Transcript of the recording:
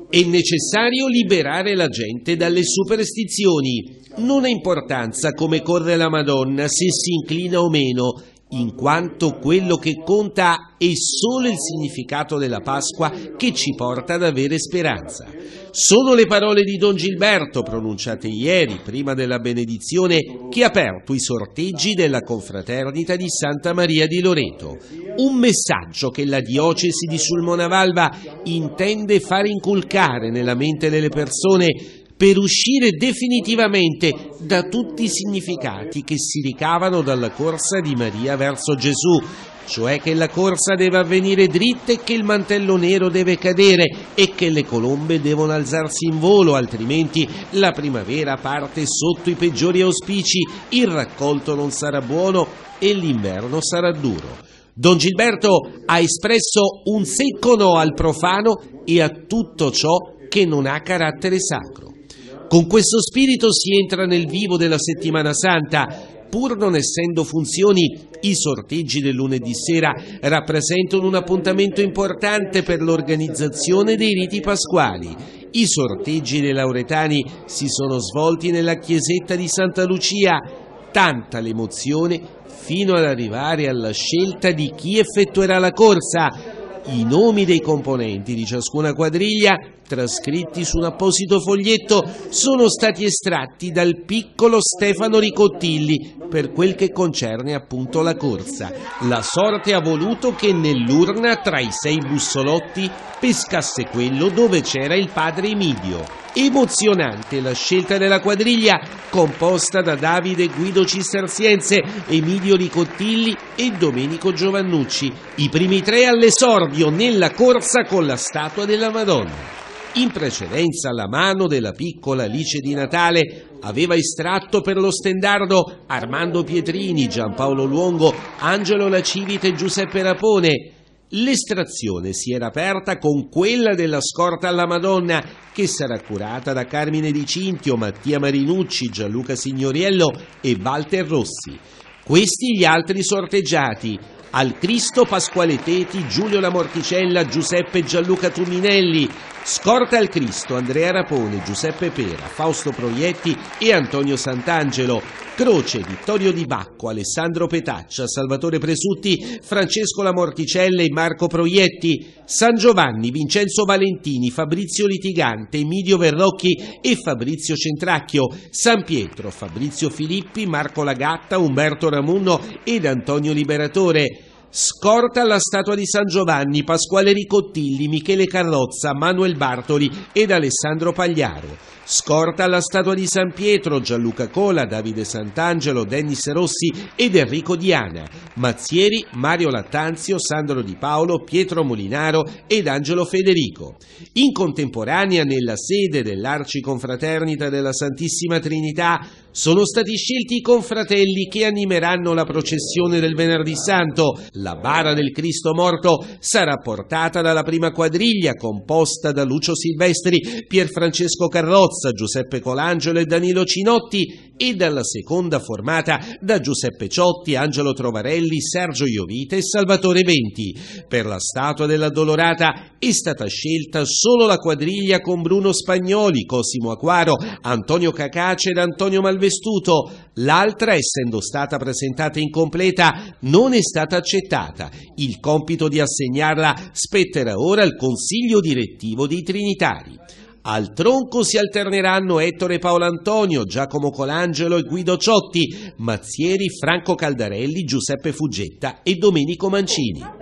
È necessario liberare la gente dalle superstizioni. Non ha importanza come corre la Madonna, se si inclina o meno, in quanto quello che conta è solo il significato della Pasqua che ci porta ad avere speranza. Sono le parole di Don Gilberto pronunciate ieri, prima della benedizione, che ha aperto i sorteggi della confraternita di Santa Maria di Loreto. Un messaggio che la diocesi di Sulmona-Valva intende far inculcare nella mente delle persone per uscire definitivamente da tutti i significati che si ricavano dalla corsa di Maria verso Gesù, cioè che la corsa deve avvenire dritta e che il mantello nero deve cadere e che le colombe devono alzarsi in volo, altrimenti la primavera parte sotto i peggiori auspici, il raccolto non sarà buono e l'inverno sarà duro. Don Gilberto ha espresso un secco no al profano e a tutto ciò che non ha carattere sacro. Con questo spirito si entra nel vivo della Settimana Santa. Pur non essendo funzioni, i sorteggi del lunedì sera rappresentano un appuntamento importante per l'organizzazione dei riti pasquali. I sorteggi dei lauretani si sono svolti nella chiesetta di Santa Lucia, tanta l'emozione fino ad arrivare alla scelta di chi effettuerà la corsa. I nomi dei componenti di ciascuna quadriglia, trascritti su un apposito foglietto, sono stati estratti dal piccolo Stefano Ricottilli per quel che concerne appunto la corsa. La sorte ha voluto che nell'urna tra i 6 bussolotti pescasse quello dove c'era il padre Emidio. Emozionante la scelta della quadriglia, composta da Davide Guido Cisterziense, Emilio Ricottilli e Domenico Giovannucci, i primi 3 all'esordio nella corsa con la statua della Madonna. In precedenza la mano della piccola Alice di Natale aveva estratto per lo stendardo Armando Pietrini, Giampaolo Luongo, Angelo Lacivite e Giuseppe Rapone. L'estrazione si era aperta con quella della scorta alla Madonna, che sarà curata da Carmine Di Cintio, Mattia Marinucci, Gianluca Signoriello e Walter Rossi. Questi gli altri sorteggiati: al Cristo Pasquale Teti, Giulio Lamorticella, Giuseppe e Gianluca Tuminelli; scorta al Cristo Andrea Rapone, Giuseppe Pera, Fausto Proietti e Antonio Sant'Angelo; croce Vittorio Di Bacco, Alessandro Petaccia, Salvatore Presutti, Francesco Lamorticella e Marco Proietti; San Giovanni Vincenzo Valentini, Fabrizio Litigante, Emidio Verrocchi e Fabrizio Centracchio; San Pietro Fabrizio Filippi, Marco Lagatta, Umberto Ramunno ed Antonio Liberatore; scorta alla statua di San Giovanni Pasquale Ricottilli, Michele Carrozza, Manuel Bartoli ed Alessandro Pagliaro; scorta alla statua di San Pietro Gianluca Cola, Davide Sant'Angelo, Dennis Rossi ed Enrico Diana; mazzieri Mario Lattanzio, Sandro Di Paolo, Pietro Molinaro ed Angelo Federico. In contemporanea, nella sede dell'Arciconfraternita della Santissima Trinità, sono stati scelti i confratelli che animeranno la processione del Venerdì Santo. La bara del Cristo morto sarà portata dalla prima quadriglia, composta da Lucio Silvestri, Pierfrancesco Carrozza, Giuseppe Colangelo e Danilo Cinotti, e dalla seconda formata da Giuseppe Ciotti, Angelo Trovarelli, Sergio Iovite e Salvatore Venti. Per la statua dell'Addolorata è stata scelta solo la quadriglia con Bruno Spagnoli, Cosimo Acquaro, Antonio Cacace ed Antonio Malvestuto. L'altra, essendo stata presentata incompleta, non è stata accettata. Il compito di assegnarla spetterà ora al Consiglio direttivo dei Trinitari. Al tronco si alterneranno Ettore Paolo Antonio, Giacomo Colangelo e Guido Ciotti, mazzieri Franco Caldarelli, Giuseppe Fuggetta e Domenico Mancini.